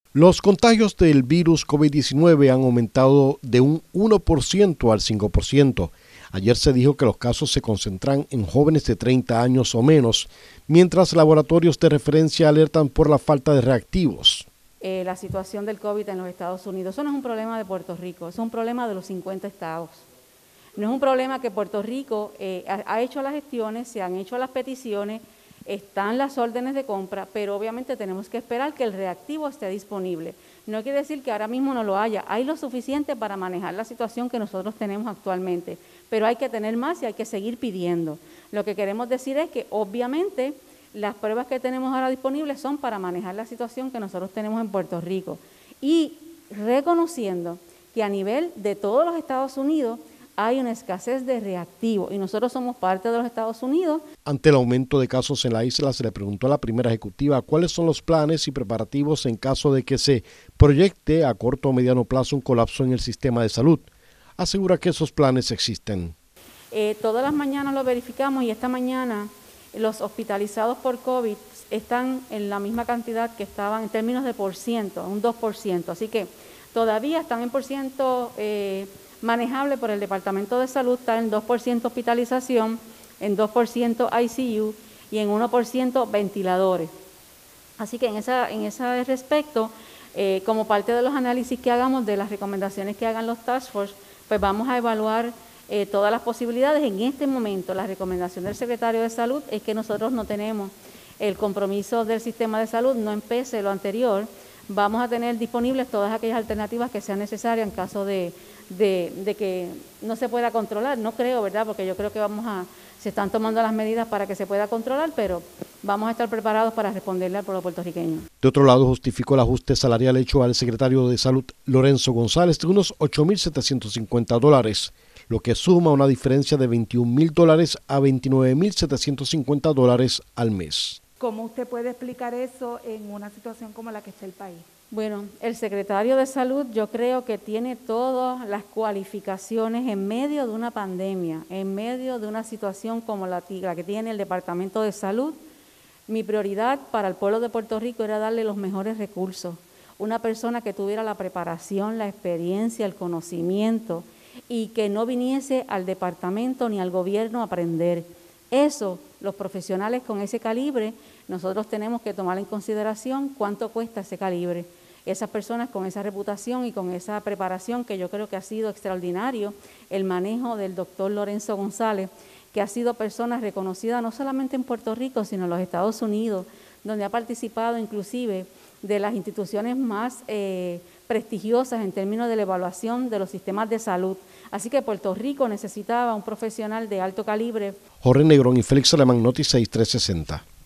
Los contagios del virus COVID-19 han aumentado de un 1% al 5%. Ayer se dijo que los casos se concentran en jóvenes de 30 años o menos, mientras laboratorios de referencia alertan por la falta de reactivos. La situación del COVID en los Estados Unidos, eso no es un problema de Puerto Rico, es un problema de los 50 estados. No es un problema que Puerto Rico ha hecho las gestiones, se han hecho las peticiones, están las órdenes de compra, pero obviamente tenemos que esperar que el reactivo esté disponible. No quiere decir que ahora mismo no lo haya, hay lo suficiente para manejar la situación que nosotros tenemos actualmente, pero hay que tener más y hay que seguir pidiendo. Lo que queremos decir es que obviamente las pruebas que tenemos ahora disponibles son para manejar la situación que nosotros tenemos en Puerto Rico y reconociendo que a nivel de todos los Estados Unidos hay una escasez de reactivos y nosotros somos parte de los Estados Unidos. Ante el aumento de casos en la isla, se le preguntó a la primera ejecutiva cuáles son los planes y preparativos en caso de que se proyecte a corto o mediano plazo un colapso en el sistema de salud. Asegura que esos planes existen. Todas las mañanas lo verificamos y esta mañana los hospitalizados por COVID están en la misma cantidad que estaban en términos de por ciento, un 2%. Así que todavía están en por ciento manejable por el Departamento de Salud, está en 2% hospitalización, en 2% ICU y en 1% ventiladores. Así que en ese respecto, como parte de los análisis que hagamos, de las recomendaciones que hagan los Task Force, pues vamos a evaluar todas las posibilidades. En este momento, la recomendación del Secretario de Salud es que nosotros no tenemos el compromiso del sistema de salud, no empece lo anterior. Vamos a tener disponibles todas aquellas alternativas que sean necesarias en caso de que no se pueda controlar. No creo, ¿verdad? Porque yo creo que se están tomando las medidas para que se pueda controlar, pero vamos a estar preparados para responderle al pueblo puertorriqueño. De otro lado, justificó el ajuste salarial hecho al secretario de Salud, Lorenzo González, de unos $8,750, lo que suma una diferencia de $21,000 a $29,750 al mes. ¿Cómo usted puede explicar eso en una situación como la que está el país? Bueno, el secretario de Salud yo creo que tiene todas las cualificaciones en medio de una pandemia, en medio de una situación como la que tiene el Departamento de Salud. Mi prioridad para el pueblo de Puerto Rico era darle los mejores recursos. Una persona que tuviera la preparación, la experiencia, el conocimiento y que no viniese al departamento ni al gobierno a aprender. Eso, los profesionales con ese calibre, nosotros tenemos que tomar en consideración cuánto cuesta ese calibre. Esas personas con esa reputación y con esa preparación, que yo creo que ha sido extraordinario, el manejo del doctor Lorenzo González, que ha sido persona reconocida no solamente en Puerto Rico, sino en los Estados Unidos, donde ha participado inclusive de las instituciones más prestigiosas en términos de la evaluación de los sistemas de salud. Así que Puerto Rico necesitaba un profesional de alto calibre. Jorge Negrón y Félix Alemán, Noti 6 360.